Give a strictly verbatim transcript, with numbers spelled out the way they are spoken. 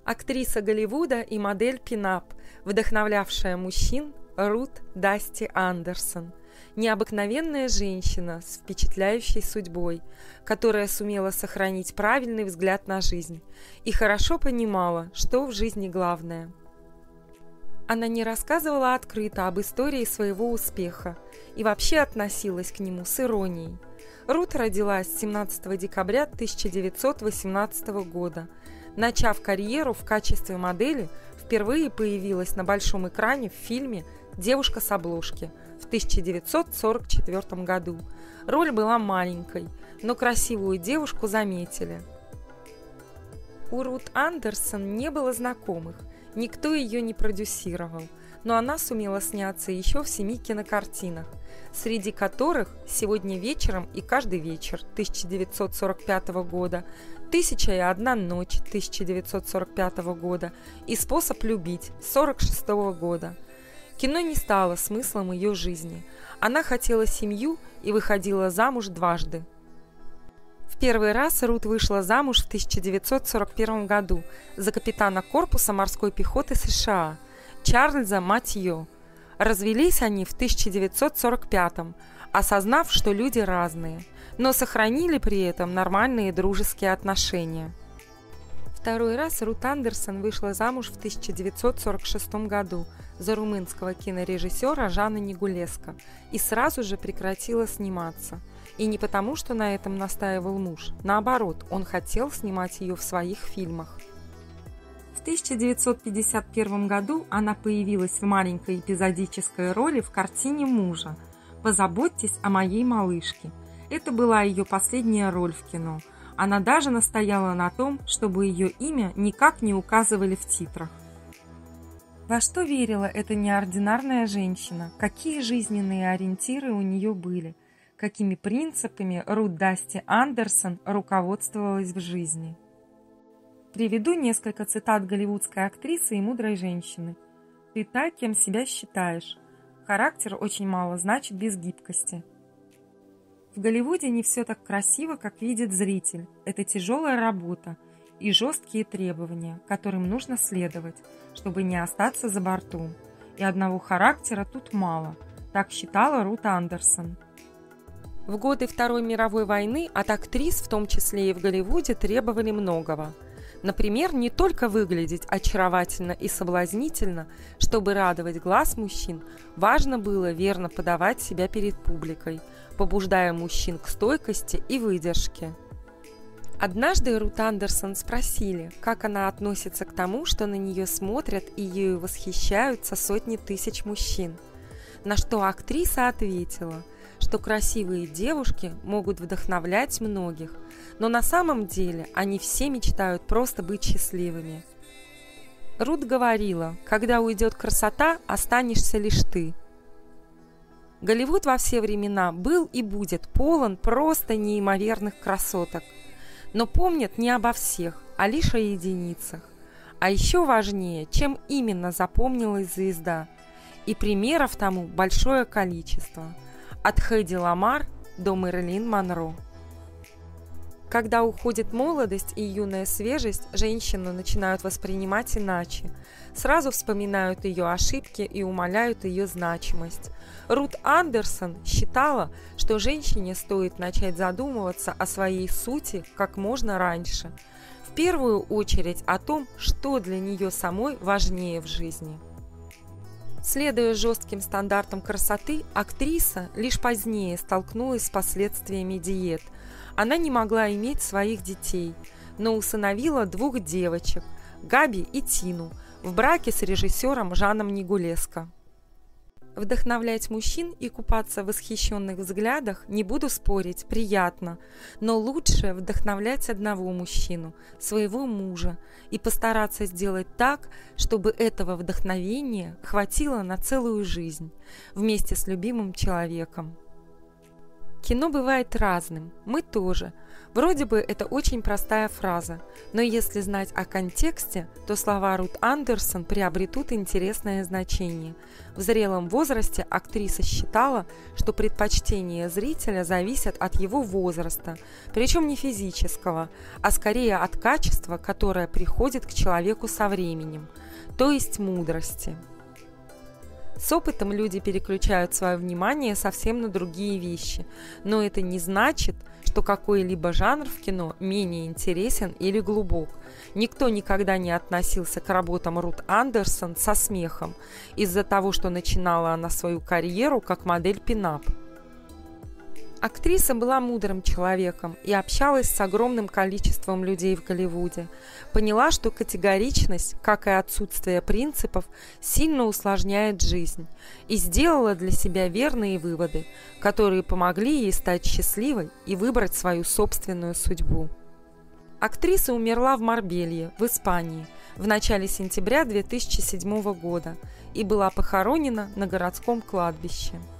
Актриса Голливуда и модель пин-ап, вдохновлявшая мужчин, Рут Дасти Андерсон. Необыкновенная женщина с впечатляющей судьбой, которая сумела сохранить правильный взгляд на жизнь и хорошо понимала, что в жизни главное. Она не рассказывала открыто об истории своего успеха и вообще относилась к нему с иронией. Рут родилась семнадцатого декабря тысяча девятьсот восемнадцатого года. Начав карьеру в качестве модели, впервые появилась на большом экране в фильме «Девушка с обложки» в тысяча девятьсот сорок четвёртом году. Роль была маленькой, но красивую девушку заметили. У Рут Андерсон не было знакомых, никто ее не продюсировал, но она сумела сняться еще в семи кинокартинах, среди которых «Сегодня вечером» и «Каждый вечер» тысяча девятьсот сорок пятого года, «Тысяча и одна ночь» тысяча девятьсот сорок пятого года и «Способ любить» сорок шестого года. Кино не стало смыслом ее жизни. Она хотела семью и выходила замуж дважды. В первый раз Рут вышла замуж в тысяча девятьсот сорок первом году за капитана корпуса морской пехоты США Чарльза Матьё. Развелись они в тысяча девятьсот сорок пятом, осознав, что люди разные, но сохранили при этом нормальные дружеские отношения. Второй раз Рут Андерсон вышла замуж в тысяча девятьсот сорок шестом году за румынского кинорежиссера Жана Нигулеско и сразу же прекратила сниматься. И не потому, что на этом настаивал муж, наоборот, он хотел снимать ее в своих фильмах. В тысяча девятьсот пятьдесят первом году она появилась в маленькой эпизодической роли в картине мужа «Позаботьтесь о моей малышке». Это была ее последняя роль в кино. Она даже настояла на том, чтобы ее имя никак не указывали в титрах. Во что верила эта неординарная женщина? Какие жизненные ориентиры у нее были? Какими принципами Рут Дасти Андерсон руководствовалась в жизни? Приведу несколько цитат голливудской актрисы и мудрой женщины. «Ты та, кем себя считаешь. Характер очень мало значит без гибкости». В Голливуде не все так красиво, как видит зритель. Это тяжелая работа и жесткие требования, которым нужно следовать, чтобы не остаться за бортом. И одного характера тут мало, так считала Рут Андерсон. В годы Второй мировой войны от актрис, в том числе и в Голливуде, требовали многого. Например, не только выглядеть очаровательно и соблазнительно, чтобы радовать глаз мужчин, важно было верно подавать себя перед публикой, побуждая мужчин к стойкости и выдержке. Однажды Рут Андерсон спросили, как она относится к тому, что на нее смотрят и ею восхищаются сотни тысяч мужчин. На что актриса ответила, что красивые девушки могут вдохновлять многих, но на самом деле они все мечтают просто быть счастливыми. Рут говорила, когда уйдет красота, останешься лишь ты. Голливуд во все времена был и будет полон просто неимоверных красоток, но помнят не обо всех, а лишь о единицах. А еще важнее, чем именно запомнилась звезда, и примеров тому большое количество, от Хэйди Ламар до Мэрилин Монро. Когда уходит молодость и юная свежесть, женщину начинают воспринимать иначе. Сразу вспоминают ее ошибки и умаляют ее значимость. Рут Андерсон считала, что женщине стоит начать задумываться о своей сути как можно раньше. В первую очередь о том, что для нее самой важнее в жизни. Следуя жестким стандартам красоты, актриса лишь позднее столкнулась с последствиями диет. Она не могла иметь своих детей, но усыновила двух девочек – Габи и Тину, в браке с режиссером Жаном Нигулеско. Вдохновлять мужчин и купаться в восхищенных взглядах, не буду спорить, приятно, но лучше вдохновлять одного мужчину, своего мужа, и постараться сделать так, чтобы этого вдохновения хватило на целую жизнь вместе с любимым человеком. Кино бывает разным, мы тоже. Вроде бы это очень простая фраза, но если знать о контексте, то слова Рут Андерсон приобретут интересное значение. В зрелом возрасте актриса считала, что предпочтения зрителя зависят от его возраста, причем не физического, а скорее от качества, которое приходит к человеку со временем, то есть мудрости. С опытом люди переключают свое внимание совсем на другие вещи, но это не значит, что какой-либо жанр в кино менее интересен или глубок. Никто никогда не относился к работам Рут Андерсон со смехом из-за того, что начинала она свою карьеру как модель пин-ап. Актриса была мудрым человеком и общалась с огромным количеством людей в Голливуде. Поняла, что категоричность, как и отсутствие принципов, сильно усложняет жизнь, и сделала для себя верные выводы, которые помогли ей стать счастливой и выбрать свою собственную судьбу. Актриса умерла в Марбелье, в Испании, в начале сентября две тысячи седьмого года и была похоронена на городском кладбище.